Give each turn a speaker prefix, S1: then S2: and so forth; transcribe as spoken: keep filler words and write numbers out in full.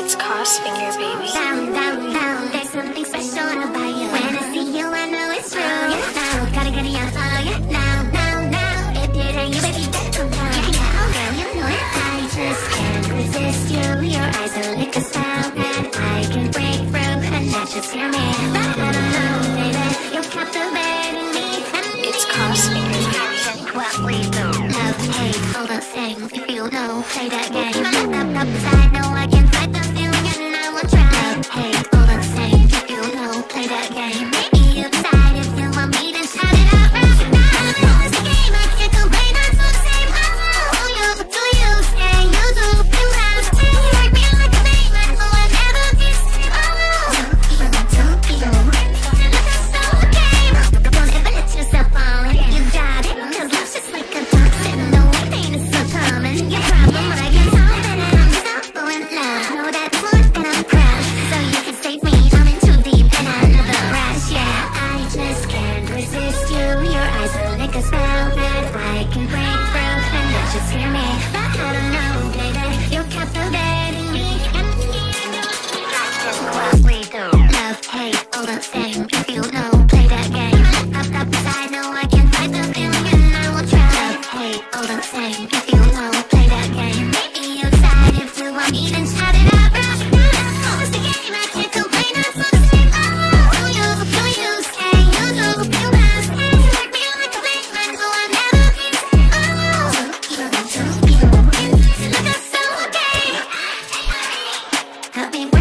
S1: It's cross finger, baby.
S2: Down, down, down, there's something special about you. When I see you, I know it's true. Yeah, now, gotta get it out. Oh, yeah, now, now, now. If it ain't you, baby, then come down. Yeah, now, girl, you know it. I just can't resist you. Your eyes are like a spell that I can break through, and that just scare me. But I don't know, baby, you're captivating me.
S1: It's cross finger, baby.
S2: What we do, love, hate, all the same. If you know, play that game. Up, up, up, I know I can fight the feeling, and I will try. Love, hate, all the same. If you know, play that game. Maybe you decide if you want me, then shout it out. Now, now it's a game, I can't complain. I'm so the same. Oh, you, do you say you do? You have to work me like a name. I know I never be same. Oh, don't be, don't be. It's so a game. Don't ever let yourself fall. You got it, 'cause love's just like a toxin. No pain is so common. Your problem, I can solve it, and I'm so in love. Know that one, and I'm proud. So you can save me. I'm in too deep, and I know the rush. Yeah, I just can't resist you. Your eyes are like a spell that I can break through, and that just scare me. But I don't know, baby, you're captivating me. And that's what we do. Love, hate, all the same. If you know, play that game. Up, up, I know I can fight the feeling, and I will try. Love, hate, all the same. If you know, play that game. Maybe you decide if you want me, then shout it out. It's the game, I can't complain. I'm so the same. Oh, do you, do you say you do? You must work me like a flame. I know I'll never be the same. Oh, look, that's so okay. Help me